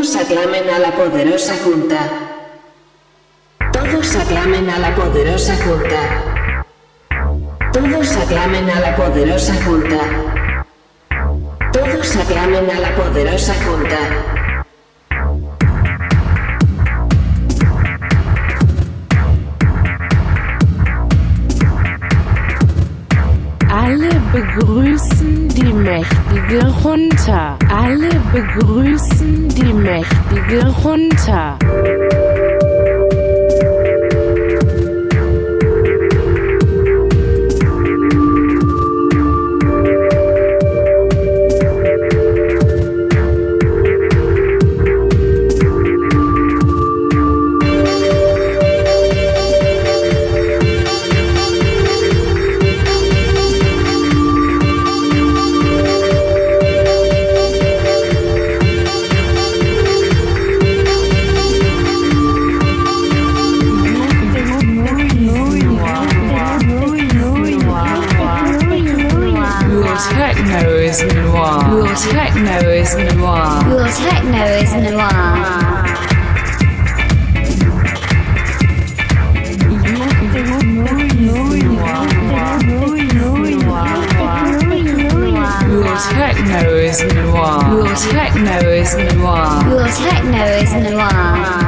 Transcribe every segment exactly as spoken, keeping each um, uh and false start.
Todos aclamen a la poderosa junta. Todos aclamen a la poderosa junta. Todos aclamen a la poderosa junta. Todos aclamen a la poderosa junta. Alle begrüßen die mächtige Junta. Alle begrüßen die mächtige Junta. Techno is noir. Your techno is noir. Your techno is noir. Your techno is noir. Your techno is noir. Your techno is noir.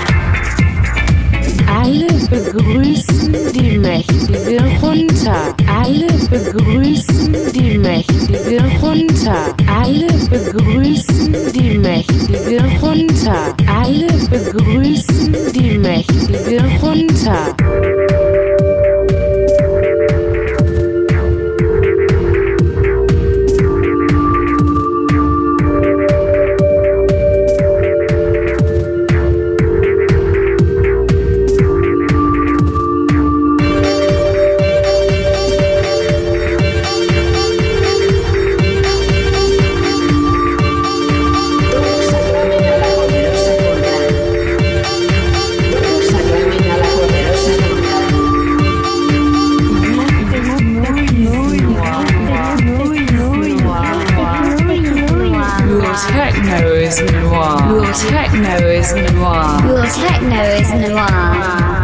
Alle begrüßen die mächtige Junta. Alle begrüßen die mächtige Junta. Alle begrüßen die mächtige Junta. Alle begrüßen die mächtige Junta. Techno is noir. Your techno is noir. Your techno is noir.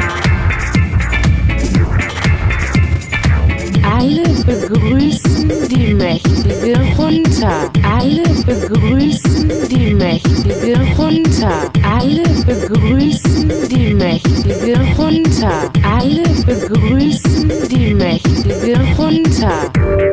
Alle begrüßen die mächtige Junta. Alle begrüßen die mächtige Junta. Alle begrüßen die mächtige Junta. Alle begrüßen die mächtige Junta.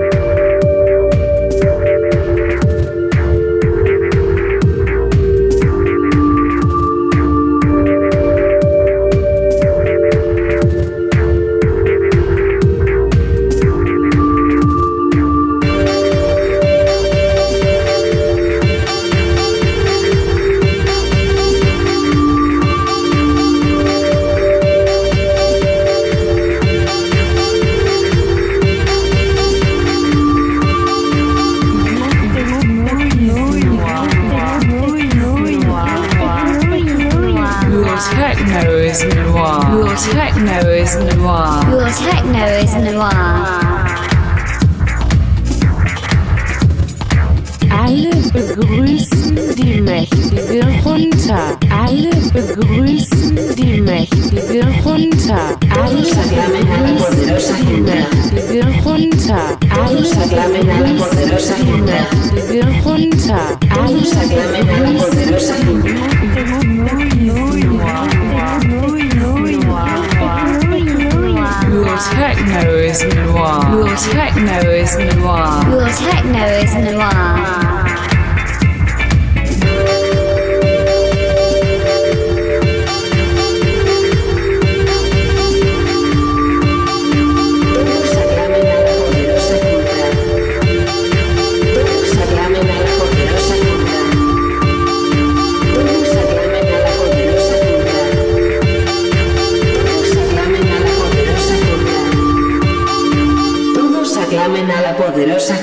Techno is noir. Your techno is noir. Your techno is noir. Alle begrüßen die mächtige Junta. Alle begrüßen die mächtige Junta. Alle begrüßen die mächtige Junta. Alle begrüßen die mächtige Junta. Alle begrüßen die Your techno is noir. Your techno is noir. Your techno is noir. Aclamen a la poderosa